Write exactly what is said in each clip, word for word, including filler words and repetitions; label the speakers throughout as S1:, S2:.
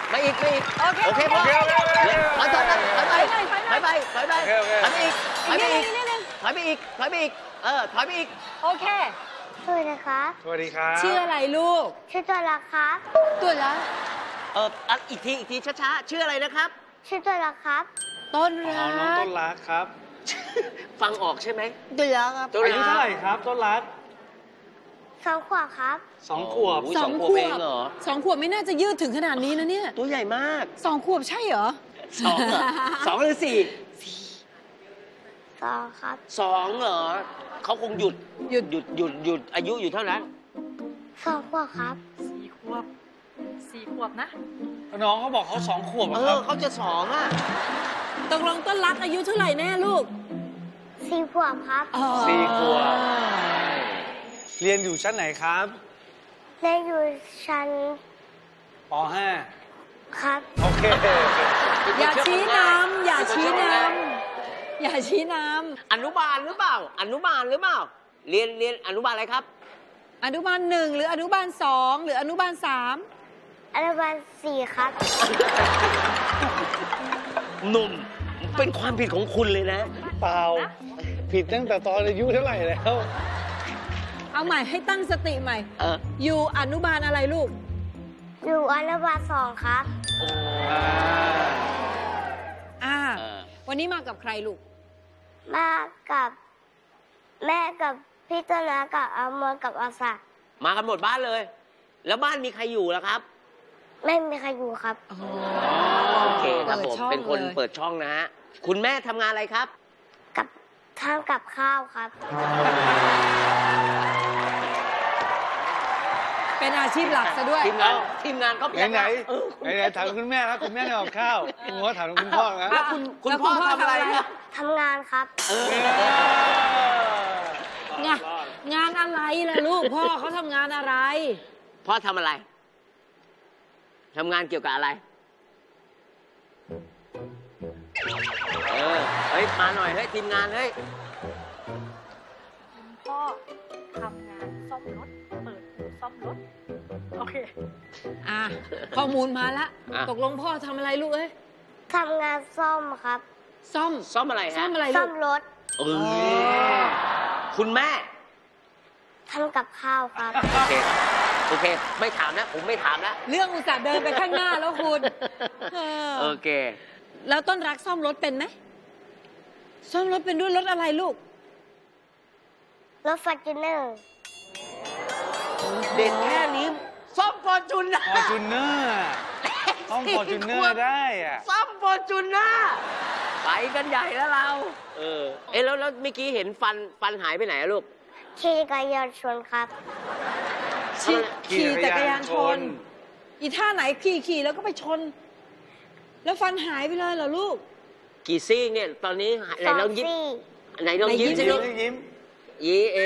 S1: มาอีกมาอีกโอเคโอเคโอเคถอยถอยถอยไปถอยไปถอยไปถอยไปอีกถอยไปอีกถอยไปอีกถอยไปอีกเออถอยไปอีก
S2: โอเค
S3: สวัสดีครับ
S4: สวัสดีครับ
S2: ชื่ออะไรลูก
S3: ชื่อตัวรักครับ
S2: ตัวรัก
S1: เอออีกทีอีกทีช้าๆชื่ออะไรนะครับ
S3: ชื่อตัวรักครับ
S2: ต้นรัก
S4: น้องต้นรักครับ
S1: ฟังออกใช่ไหม
S3: ตัวรักครับ
S4: อายุเท่าไหร่ครับต้นรัก
S3: สองขวบครับ
S4: สองขวบ
S2: สองขวบเหรอสองขวบไม่น่าจะยืดถึงขนาดนี้นะเนี่ย
S1: ตัวใหญ่มาก
S2: สองขวบใช่เหรอ
S1: สองสองหรือสี่
S3: สองครับ
S1: สองเหรอเขาคงหยุดหยุดหยุดหยุดหยุดอายุอยู่เท่านั้น
S3: สองขวบครับ
S2: สี่ขวบสี่ขวบนะ
S4: น้องเขาบอกเขาสองขวบ
S1: เออเขาจะสองอ่ะ
S2: ตกลงต้นรักอายุเท่าไหร่แน่ลูก
S3: สี่ขวบครับ
S4: สี่ขวบเรียนอยู่ชั้นไหนครับ
S3: เรียนอยู่ชั้น
S4: ป.ห้า
S3: ครับ
S4: โอเค
S2: อย่าชี้นำอย่าชี้นำอย่าชี้นำ
S1: อนุบาลหรือเปล่าอนุบาลหรือเปล่าเรียนเรียนอนุบาลอะไรครับ
S2: อนุบาลหนึ่งหรืออนุบาลสองหรืออนุบาลสาม
S3: อนุบาลสี่ครับ
S1: หนุ่มเป็นความผิดของคุณเลยนะ
S4: เปล่าผิดตั้งแต่ตอนอายุเท่าไหร่แล้ว
S2: เอาใหม่ให้ตั้งสติใหม่
S1: เออ
S2: อยู่อนุบาลอะไรลูก
S3: อยู่อนุบาลสองครับ
S1: โอ้
S2: อ่าวันนี้มากับใครลูก
S3: มากับแม่กับพี่ต้นรักกับอามนกับอาสา
S1: มากันหมดบ้านเลยแล้วบ้านมีใครอยู่แล้วครับ
S3: ไม่มีใครอยู่ครับ
S1: โอเคครับผมเป็นคนเปิดช่องนะฮะคุณแม่ทำงานอะไรครับ
S3: กับทำกับข้าวครับ
S2: เป็นอาชีพหลักซะด้วย
S1: ทีมงานทีมงานก็
S4: ไหนไหนไหนถามคุณแม่ครับคุณแม่ทำกับข้าวผมว่าถามคุณพ่อนะ
S1: แล้วคุณคุณพ่อทำอะไรครับ
S3: ทำงานครับ
S2: งานงานอะไรล่ะลูกพ่อเขาทำงานอะไร
S1: พ่อทำอะไรทำงานเกี่ยวกับอะไรเออเฮ้ยมาหน่อยเฮ้ยทีมงานเฮ้ย
S2: พ่อทำงานซ่อมรถเปิดอู่ซ่อมรถโอเคอ่ะข้อมูลมาละตกลงพ่อทำอะไรลูกเอ้ย
S3: ทำงานซ่อมครับ
S2: ซ่อม
S1: ซ่อมอะไรฮะ
S2: ซ่อมอะไร
S3: ซ่อมรถ
S1: เออคุณแม่
S3: ทำกับข้าวครับ
S1: โอเคโอเคไม่ถามนะผมไม่ถามแล้ว
S2: เรื่องอุตส่าห์เดินไปข้างหน้าแล้วคุณ
S1: โอเค
S2: แล้วต้นรักซ่อมรถเป็นไหมซ่อมรถเป็นด้วยรถอะไรลูก
S3: รถฟอร์จูเนอร์
S1: เด็กแค่นี้ซ่อมฟอร์จูเนอร์
S4: ฟอร์จูเนอร์ซ่อมฟอร์จูเนอร์ได้อะ
S1: ซ่อมฟอร์จูเนอร์ไปกันใหญ่แล้วเราเออเอ๊ะแล้วแล้วเมื่อกี้เห็นฟันฟันหายไปไหนลูก
S3: ขี่จักรยานชนครับ
S2: ขี่จักรยานชนอีท่าไหนขี่ขี่แล้วก็ไปชนแล้วฟันหายไปเลยเหรอลูก
S1: กี่ซี่เนี่ยตอนนี้ไหนลองยิ้มไหนลองยิ้มสิลูก
S4: ยิ้ม
S1: ยี่เอ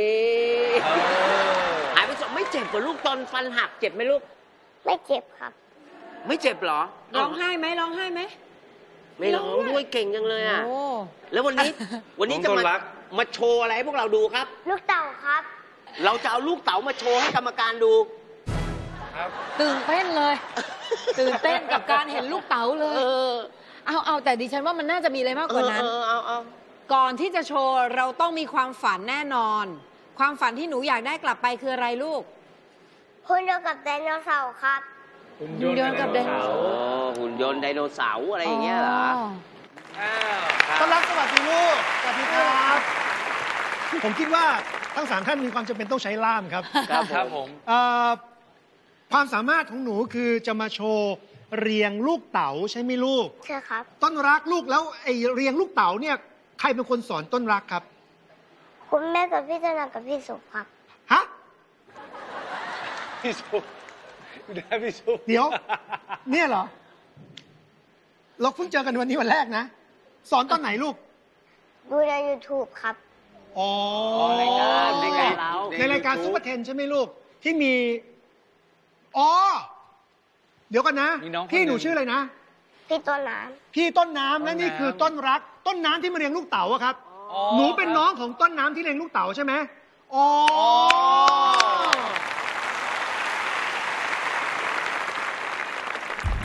S1: หายไปสองไม่เจ็บเหรอลูกตอนฟันหักเจ็บไหมลูก
S3: ไม่เจ็บครับ
S1: ไม่เจ็บเหรอ
S2: ร้องไห้ไหมร้องไห้ไหม
S1: ไม่ร้องด้วยเก่งจังเลยอ่ะแล้ววันนี้วันนี้จะมามาโชว์อะไรให้พวกเราดูครับ
S3: ลูกเต่าครับ
S1: เราจะเอาลูกเต๋ามาโชว์ให้กรรมการดู
S4: ครับ
S2: ตื่นเต้นเลยตื่นเต้นกับการเห็นลูกเต๋าเลยเออเอาเอาแต่ดิฉันว่ามันน่าจะมีอะไรมากกว่านั้น
S1: เออเอาเอา
S2: ก่อนที่จะโชว์เราต้องมีความฝันแน่นอนความฝันที่หนูอยากได้กลับไปคืออะไรลูก
S3: หุ่นยนต์กับไดโนเสาร์ครับ
S2: หุ่นยนต์กับไดโนเสาร์
S1: หุ่นยนต์ไดโนเสาร์อะไรอย่างเงี้ยเหรอ
S5: ต้อนรับสวัสดีลูกสวัสดีครับผมคิดว่าทั้งสามท่านมีความจำเป็นต้องใช้ล่ามครับ
S4: ครับผม
S5: ความสามารถของหนูคือจะมาโชว์เรียงลูกเต๋าใช่ไหมลูก
S3: ใช่ครับ
S5: ต้นรักลูกแล้วไอเรียงลูกเต๋าเนี่ยใครเป็นคนสอนต้นรักครับ
S3: คุณแม่กับพี่ธนากับพี่สุครับ
S5: ฮะ
S4: พี่สุได้พี่สุ
S5: เดี๋ยวเนี่ยเหรอเราเพิ่งเจอกันวันนี้วันแรกนะสอนตอนไหนลูก
S3: ดูใน ยูทูบ ครับ
S5: อ๋อ
S1: รายการในรายการเรา
S5: ในรายการซุปเปอร์เทนใช่ไหมลูกที่มีอ๋อเดี๋ยวกันนะพี่หนูชื่ออะไรนะ
S3: พี่ต้นน้ำ
S5: พี่ต้นน้ำและนี่คือต้นรักต้นน้ำที่มาเลี้ยงลูกเต๋าครับหนูเป็นน้องของต้นน้ำที่เลี้ยงลูกเต๋าใช่ไหมอ๋อ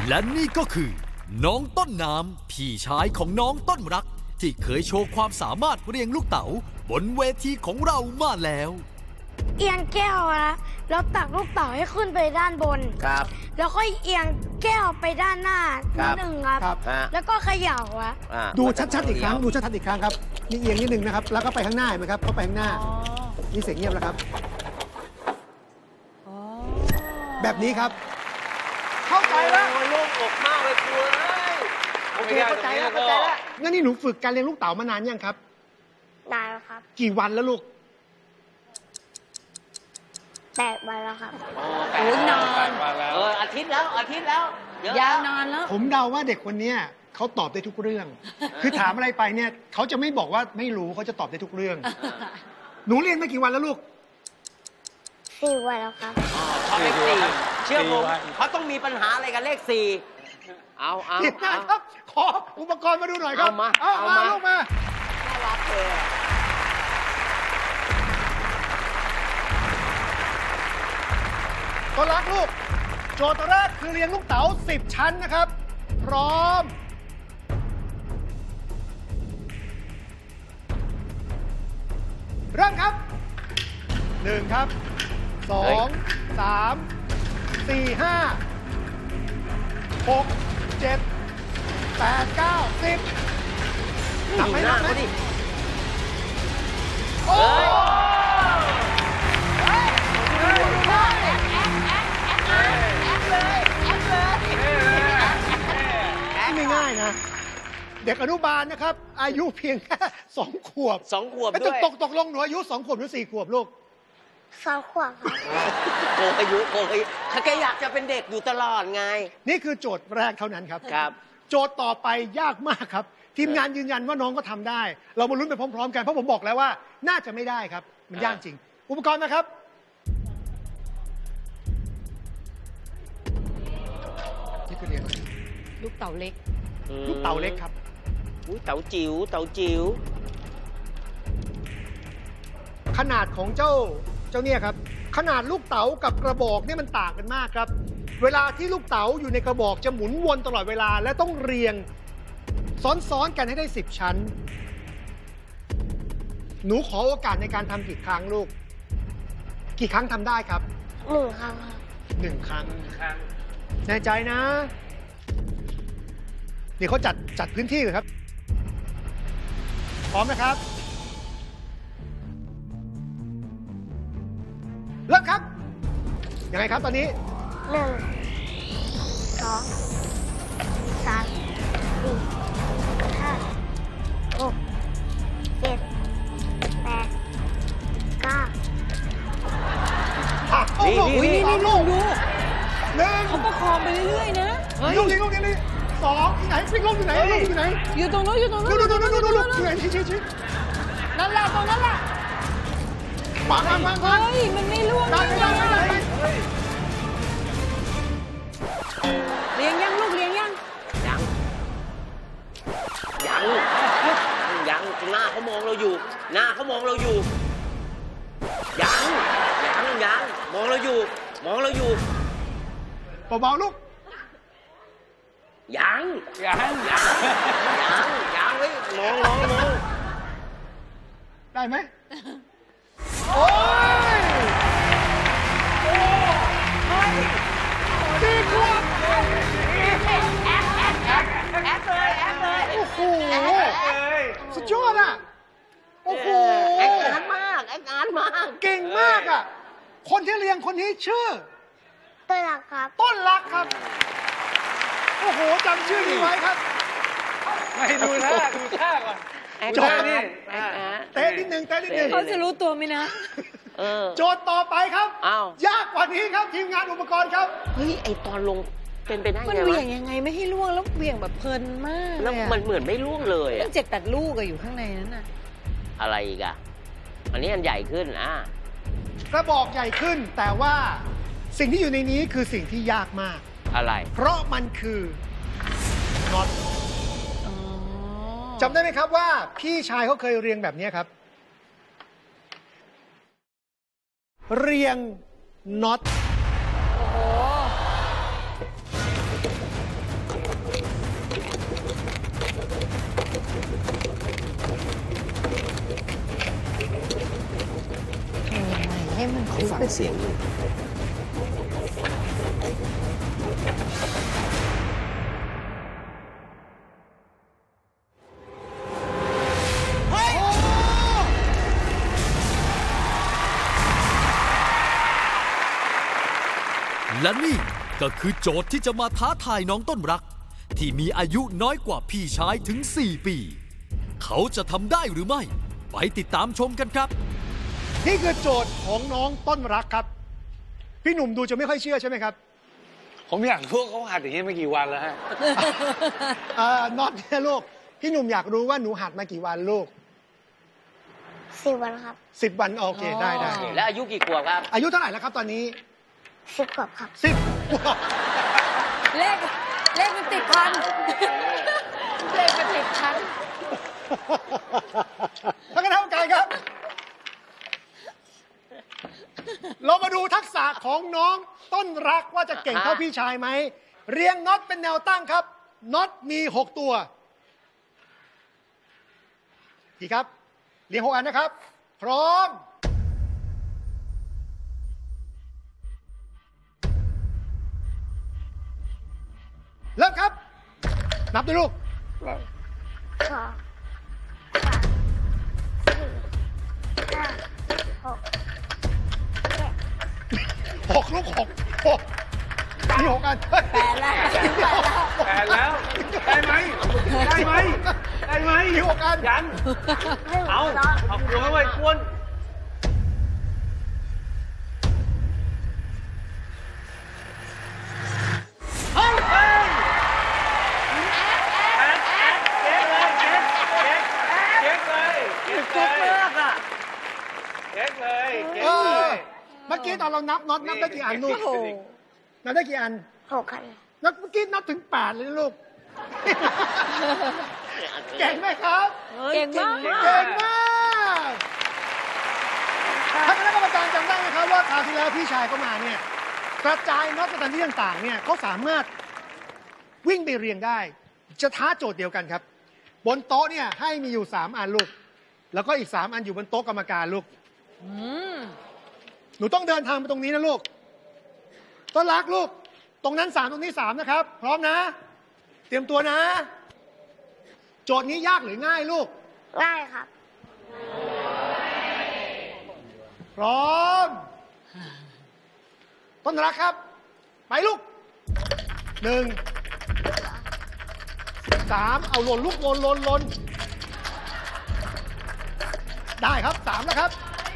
S6: และนี่ก็คือน้องต้นน้ำพี่ชายของน้องต้นรักที่เคยโชว์ความสามารถเรียงลูกเต๋าบนเวทีของเรามาแล้ว
S3: เอียงแก้วนะแล้วตักลูกเต๋าให้ขึ้นไปด้านบน
S1: ครับ
S3: แล้วค่อยเอียงแก้วไปด้านหน้านิดหนึ่งครับ
S5: ครับ
S3: แล้วก็เขย่าอะ
S1: อ่า
S5: ดูชัดๆอีกครั้งดูชัดๆอีกครั้งครับนี่เอียงนิดนึงนะครับแล้วก็ไปข้างหน้าเห็นไหมครับเข้าไปข้างหน้านี่เสียงเงียบแล้วครับแบบนี้ครับเข้าใจแล้ว
S1: โอ้ยโล่งอกมากเลยครูเอ้ยโอเคเข้าใจแล้วเข้าใจแล้ว
S5: งั้นนี่หนูฝึกการเลี้ยงลูกเต๋ามานานยังครับ
S3: นานแล้วครับ
S5: กี่วันแล้วลูก
S3: แปดวันแล้วครับ
S1: โอ้นานเอออาทิตย์แล้วอาทิตย์แล้ว
S2: ยาวนานแล้ว
S5: ผมเดาว่าเด็กคนนี้เขาตอบได้ทุกเรื่อง คือถามอะไรไปเนี่ยเขาจะไม่บอกว่าไม่รู้เขาจะตอบได้ทุกเรื่อง หนูเรียนมากี่วันแล้วลูก
S3: สี่วันแล้วครับ
S1: ชอบเลขสี่เชื่อผมเขาต้องมีปัญหาอะไรกับเลขสี่เอาเอา
S5: ครับขออุปกรณ์มาดูหน่อยครับ
S1: เอามา
S5: เอามาลูกมา
S1: น่ารักเลย
S5: ตัวรักลูกโจทย์ตัวแรกคือเรียงลูกเต๋าสิบชั้นนะครับพร้อมเริ่มครับหนึ่งครับสองสามสี่ห้าหกเจ็ดแปดเก้าสิบนับไหมนับไหมโอ้ยไม่ง่ายนะเด็กอนุบาลนะครับอายุเพียงแค่สองขวบ
S1: สองขวบด้วย
S5: ตกตกลงหนูอายุสองขวบหรือสี่ขวบลูก
S3: สองขวบครับ
S1: โกอายุโกอายุแกอยากจะเป็นเด็กอยู่ตลอดไง
S5: นี่คือโจทย์แรกเท่านั้นครับ
S1: ครับ
S5: โจทย์ต่อไปยากมากครับทีมงานยืนยันว่าน้องก็ทำได้เรามาลุ้นไปพร้อมๆกันเพราะผมบอกแล้วว่าน่าจะไม่ได้ครับมันยากจริงอุปกรณ์นะครับนี่คือเรียน
S2: ลูกเต๋าเล็ก
S5: ลูกเต๋าเล็กครับ
S1: อุ้ยเต๋าจิ๋วเต๋าจิ๋ว
S5: ขนาดของเจ้าเจ้าเนี่ยครับขนาดลูกเต๋ากับกระบอกเนี่ยมันต่างกันมากครับเวลาที่ลูกเต๋าอยู่ในกระบอกจะหมุนวนตลอดเวลาและต้องเรียงซ้อนๆกันให้ได้สิบชั้นหนูขอโอกาสในการทำกี่ครั้งลูกกี่ครั้งทำได้ครับ
S3: หนึ่งครั้ง
S5: หนึ่งครั้งแน่ใจนะเดี๋ยวเขาจัดจัดพื้นที่เลยครับพร้อมนะครับเริ่มครับยังไงครับตอนนี้
S3: หนึ่งสองสามสี่ห้าหกเจ็ดแปดเก้า
S5: โอ้โห
S2: นี่นี่นี่ลูกดู
S5: หนึ่ง
S2: เขาประคองไปเรื่อยๆนะ
S5: ลูกนี้ลูกนี้นี่สองที่ไหนฟิกลูกอยู่ไหนลูกอยู่ไหน
S2: อยู่ตรงนู้นอยู่ตรงนู้น
S5: ดูดูดูดูดูดูอยู่ไหนชี้ชี้ชี้
S2: นั่นแหละตรงนั้นแหละ
S5: วางวางวางวาง
S2: เฮ้ยมันไม่ล่วง
S5: ได้ได้ได้ได้
S2: เลี้ยงยังลูกเลี้ยงยัง
S1: ยังยังยังหน้าเขามองเราอยู่หน้าเขามองเราอยู่ยังยังยังมองเราอยู่มองเราอยู่
S5: เบาๆลูก
S1: ยังยังยังยังยังเฮ้ยมองมองมอง
S5: ได้ไหมโอ้ยโอ้ยดีกว่าแอคแอคแอคแอคเลยแอคเลยโอ้โหสุดยอดอ่ะโอ้โห
S1: แอคงานมากแอคงานมาก
S5: เก่งมากอ่ะคนที่เลี้ยงคนนี้ชื่อ
S3: ต้นรักครับ
S5: ต้นรักครับโอ้โหจำชื่อนี้ไว้ครับ
S4: ไม่ดูท่าดูท่าก่อน
S5: โจทย์นี่เตะนิดนึงเตะนิดนึง
S2: เขาจะรู้ตัวไหมนะ
S5: โจทย์ต่อไปครับยากกว่านี้ครับทีมงานอุปกรณ์ครับ
S1: เฮ้ยไอตอนลงเป็นไปได้ไง
S2: มันเหวี่ยงยังไงไม่ให้ล่วงแล้วเหวี่ยงแบบเพลินมาก
S1: แล้วมันเหมือนไม่ล่วงเลย
S2: อ่ะเจ็ดแปดลูกอะอยู่ข้างในนั้นน่ะ
S1: อะไรอีกอะอันนี้อันใหญ่ขึ้นอ่ะ
S5: กระบอกใหญ่ขึ้นแต่ว่าสิ่งที่อยู่ในนี้คือสิ่งที่ยากมาก
S1: อะไร
S5: เพราะมันคือน็อตจำได้ไหมครับว่าพี่ชายเขาเคยเรียงแบบนี้ครับเรียงน็อตโอ้โห
S1: เขาฟังเสียงอยู่
S6: และนี่ก็คือโจทย์ที่จะมาท้าทายน้องต้นรักที่มีอายุน้อยกว่าพี่ชายถึงสี่ปีเขาจะทำได้หรือไม่ไปติดตามชมกันครับ
S5: นี่คือโจทย์ของน้องต้นรักครับพี่หนุ่มดูจะไม่ค่อยเชื่อใช่ไหมครับ
S4: ผมอยากรู้เขาหัดอย่างนี้มากี่วันแล้วฮะ
S5: อ่าน็อตเนี่ยลูกพี่หนุ่มอยากรู้ว่าหนูหัดมากี่วันลูก
S3: สิบวันครับ
S5: สิบวันโอเคได้ได้
S1: แล้วอายุกี่ขวบครับ
S5: อายุเท่าไหร่แล้วครับตอนนี้
S3: สิบขวบครับ
S5: สิบขวบ
S2: เลขเลขมันติดพันเลขมันติดพัน
S5: ท่านคณะกรรมการครับเรามาดูทักษะของน้องต้นรักว่าจะเก่งเท่าพี่ชายไหมเรียงน็อตเป็นแนวตั้งครับน็อตมีหกตัวดีครับเรียงหกอันนะครับพร้อมเริ่มครับนับด้วยลูก
S3: หนึ่งสองสามสี่ห้าหกเจ็ด
S5: หกลูกหกหกมีหกอัน
S2: แปดแล้ว
S4: แปดแล้วได้ไหมได้ไหมได้ไหม
S5: มีหกอัน
S4: ยังเอาเอากลัวไว้กวน
S5: เมื่อกี้ตอนเรานับน็อตนับได้กี่อันลูกนับได้กี่อัน
S3: หกอัน
S5: นับเมื่อกี้นับถึงแปดเลยลูกเก่งไหมครับ
S2: เก่งมาก
S5: เก่งมากท่านคณะกรรมการจำได้ไหมครับว่าคราวที่แล้วพี่ชายเขามาเนี่ยกระจายน็อตสถานที่ต่างๆเนี่ยเขาสามารถวิ่งไปเรียงได้จะท้าโจทย์เดียวกันครับบนโต๊ะเนี่ยให้มีอยู่สามอันลูกแล้วก็อีกสามอันอยู่บนโต๊ะกรรมการลูกหนูต้องเดินทางไปตรงนี้นะลูกต้นรักลูกตรงนั้นสามตรงนี้สามนะครับพร้อมนะเตรียมตัวนะโจทย์นี้ยากหรือง่ายลูก
S3: ง่ายครับ
S5: พร้อมต้นรักครับไปลูกหนึ่งสามเอาหล่นลูกหล่นหล่นหล่นได้ครับสามแล้วครับ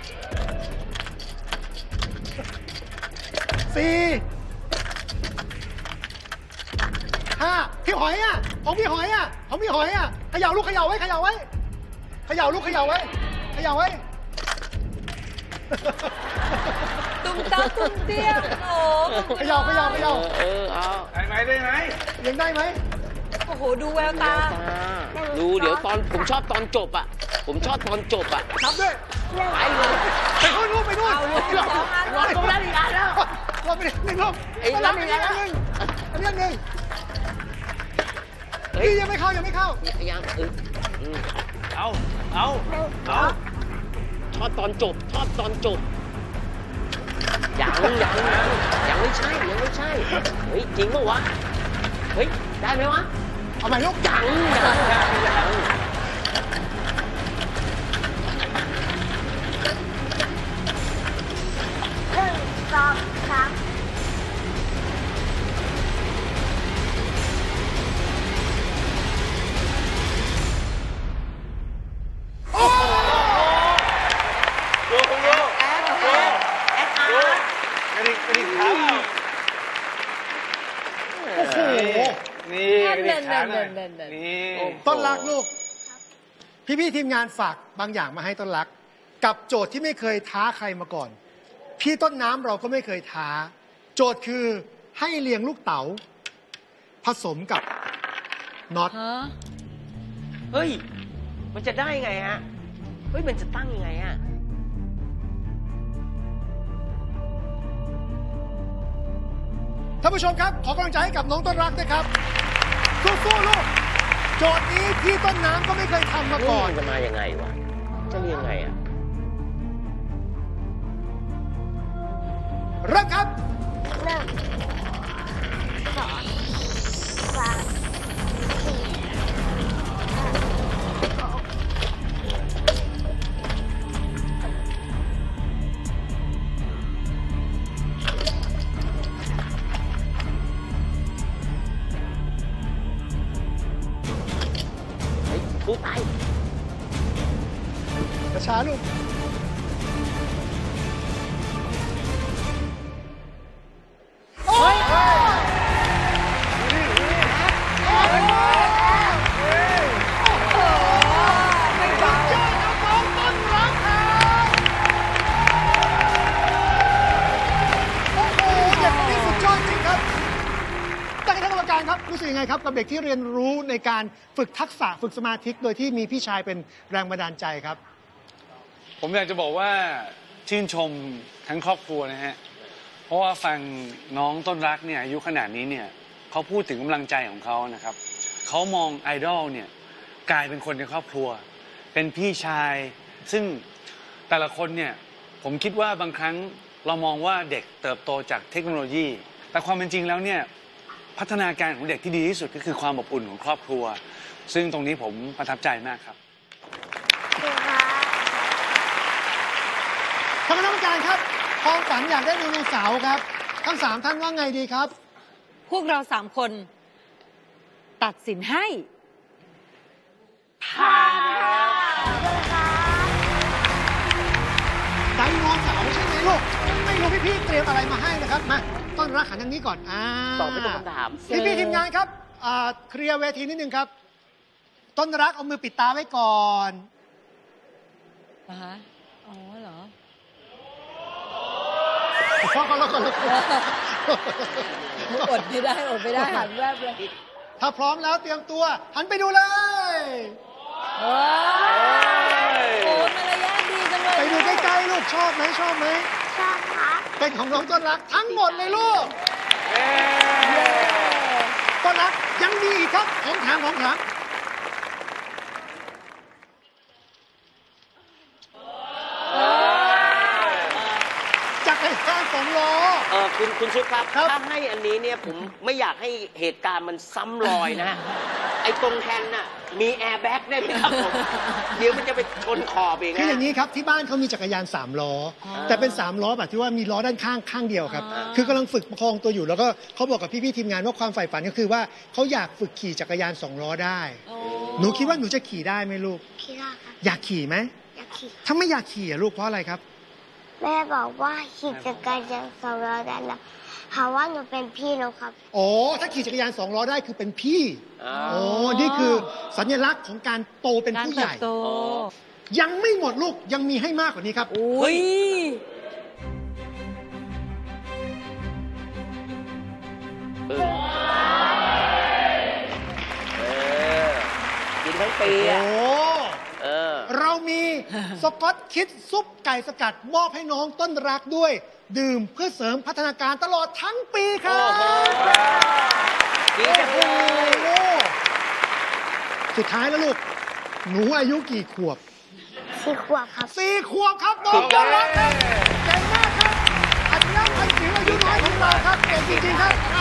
S5: สี่ห้าพี่หอยอ่ะของพี่หอยอ่ะของพี่หอยอ่ะเขย่าลูกเขย่าไว้เขย่าไว้เขย่าลูกเขย่าไว้เขย่าไว้
S2: ตุ้มตาตุ้มเตี้ยโอ้
S5: เขย่าเขย่าเขย่า
S1: เออเอา
S4: ได้ไหมได้ไหม
S5: ยังได้ไหม
S2: โอ้โหดูแววตา
S1: ดูเดี๋ยวตอนผมชอบตอนจบอ่ะผมชอบตอนจบอ่ะ
S5: นับด้วย
S1: ไปเลย
S5: ไปนู่นนู่นไปนู่น
S1: รอตรงนั้นอีกอันแล้ว
S5: รอไปหนึ่งรอบ
S1: ไอ้รับอีกอันหนึ่ง
S5: อันนี้หนึ่งพี่ยังไม่เข้ายังไม่เข้า
S1: ยังเออ
S4: เอาเอาเอา
S1: ชอบตอนจบชอบตอนจบยังยังยังยังไม่ใช่ยังไม่ใช่เฮ้ยจริงป่ะวะเฮ้ยได้ไหมวะ
S5: เอาใหม่ลูก
S1: ยังยังยังยัง
S3: หนึ่งสองสาม
S4: ดูดูดูแอดแอดอาร์กระดิ่งกระดิ่งเท้า
S5: โอ้โห
S4: นี่กระดิ่งขาหน่อยนี่
S5: ต้นรักลูกพี่ๆทีมงานฝากบางอย่างมาให้ต้นรักกับโจทย์ที่ไม่เคยท้าใครมาก่อนพี่ต้นน้ำเราก็ไม่เคยท้าโจทย์คือให้เรียงลูกเต๋าผสมกับน็อต
S1: เฮ้ยมันจะได้ไงฮะเฮ้ยมันจะตั้งยังไงฮะ
S5: ท่านผู้ชมครับขอกำลังใจให้กับน้องต้นรักด้วยครับสู้ๆลูกโจทย์นี้พี่ต้นน้ำก็ไม่เคยทำมาก่อน
S1: จะมายังไงวะจะเรียงไงอ่ะ
S5: เริ่มครับ
S3: หนึ่งสองสามสี่ห้าหก
S1: เฮ้ยพูดไป
S5: ช้าๆลูก โอ้ยไม่ได้เจอกับน้องต้นรักครับโอ้โหเด็กคนนี้สุดยอดจริงครับท่านคณะกรรมการครับรู้สึกยังไงครับกับเด็กที่เรียนรู้ในการฝึกทักษะฝึกสมาธิโดยที่มีพี่ชายเป็นแรงบันดาลใจครับ
S4: ผมอยากจะบอกว่าชื่นชมทั้งครอบครัวนะฮะ เพราะว่าฟังน้องต้นรักเนี่ยอายุขนาดนี้เนี่ยเขาพูดถึงกำลังใจของเขานะครับเขามองไอดอลเนี่ยกลายเป็นคนในครอบครัว เป็นพี่ชาย ซึ่งแต่ละคนเนี่ยผมคิดว่าบางครั้งเรามองว่าเด็กเติบโตจากเทคโนโลยี แต่ความเป็นจริงแล้วเนี่ยพัฒนาการของเด็กที่ดีที่สุดก็คือความอบอุ่นของครอบครัว ซึ่งตรงนี้ผมประทับใจมากครับ
S5: ท่านคณะกรรมการครับความฝันอยากได้ไดโนเสาร์ครับทั้งสามท่านว่าไงดีครับ
S2: พวกเราสามคนตัดสินให้ผ่าน
S5: ไดโนเสาร์ใช่ไหมลูกไม่รู้พี่ๆเตรียมอะไรมาให้นะครับมาต้นรักหันทางนี้ก่อนอ่า
S1: ตอบไม่ตรงคำถาม
S5: พี่ๆทีมงานครับอ่าเคลียร์เวทีนิดนึงครับ ต้นรักเอามือปิดตาไว้ก่อน
S2: เหรอฮะอ๋อเหรอ
S5: พ่อเขาแล้วก่อนแล้วก่อน
S2: อดไม่ได้อดไม่ได้หันแวบเลย
S5: ถ้าพร้อมแล้วเตรียมตัว หันไปดูเลย
S2: โอ้ยโอ้ยมารยาทดีจังเลย
S5: ไปดูใกล้ๆลูกชอบไหมชอบไหม
S3: ชอบครับ
S5: เป็นของน้องต้นรักทั้งหมดเลยลูกต้นรักยังมีอีกครับของแถมของแถมจักรยานสองล้อ
S1: เออคุณคุณชุดครับ
S5: ครับ
S1: ถ้าให้อันนี้เนี่ยผมไม่อยากให้เหตุการณ์มันซ้ำรอยนะฮะ ไอ้ตรงแทนน่ะมีแอร์แบ็กได้ไหมครับผม เดี๋ยวมันจะไปชนขอบอีก
S5: คืออ
S1: นะ
S5: ย่างนี้ครับที่บ้านเขามีจักรยานสามล้อ แต่เป็นสามล้อแบบที่ว่ามีล้อด้านข้างข้างเดียวครับ คือกำลังฝึกประคองตัวอยู่แล้วก็เขาบอกกับพี่ๆทีมงานว่าความใฝ่ฝันก็คือว่าเขาอยากฝึกขี่จักรยานสองล้อได้ หนูคิดว่าหนูจะขี่ได้ไหมลูก
S3: พี่ล่าครับ
S5: อยากขี่ไหม
S3: อยากขี่
S5: ถ้าไม่อยากขี่อะลูกเพราะอะไรครับ
S3: แม่บอกว่าขี่จักรยานสองล้อได้แล้วหาว่าหนูเป็นพี่น้องครับ
S5: อ๋อถ้าขี่จักรยานสองล้อได้คือเป็นพี่
S1: อ๋อ
S5: โอ้นี่คือสัญลักษณ์ของการโตเป็น
S2: การ
S5: ผู้ให
S2: เติ
S5: ญ่
S2: บโต
S5: ยังไม่หมดลูกยังมีให้มากกว่านี้ครับ
S2: อุ้ย
S1: เออเออกินทั้งปี
S5: โอ้
S1: อ่ะเออ
S5: เรามีสกอตคิดซุปไก่สกัดมอบให้น้องต้นรักด้วย ดื่มเพื่อเสริมพัฒนาการตลอดทั้งปีครับ
S1: โอ้โห ดีจังเลย
S5: โอ้โหสุดท้ายแล้วลูก หนูอายุกี่ขวบ
S3: สี่ขวบครับ
S5: สี่ขวบครับน้องต้นรักครับเก่งมากครับอัจฉริยะพันจิ๋วอายุน้อยของเราครับเก่งจริงๆครับอ่ะ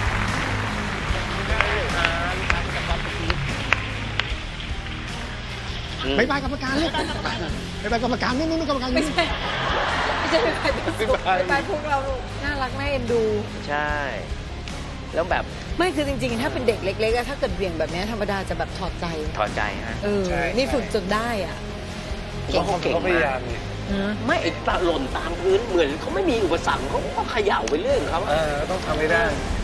S5: บ๊ายบายกรรมการลูกบ๊ายบายกรรมการนู่นนู่นกรรมการนู่
S2: ไม่
S5: น
S2: ใช่ไม่ใช่ไปไปไปพวกเราลูกน่ารักน่าเอ็นดู
S1: ใช่ แล้วแบบ
S2: ไม่คือจริงๆ ถ้าเป็นเด็กเล็กๆอะถ้าเกิดเบี่ยงแบบนี้ธรรมดาจะแบบถอดใจ
S1: ถอดใจฮะ
S2: เออ นี่ฝึกจนได้อ่ะ
S1: เก่งเก่ง
S4: เขาพยายาม
S1: าก
S4: เนี่ย
S1: ไม่ไอ้ตาหล่นตามพื้นเหมือนเขาไม่มีอุปสรรคเขาก็เขย่าไปเรื่อยของเขา
S4: เออต้องทำให้ได้
S1: เ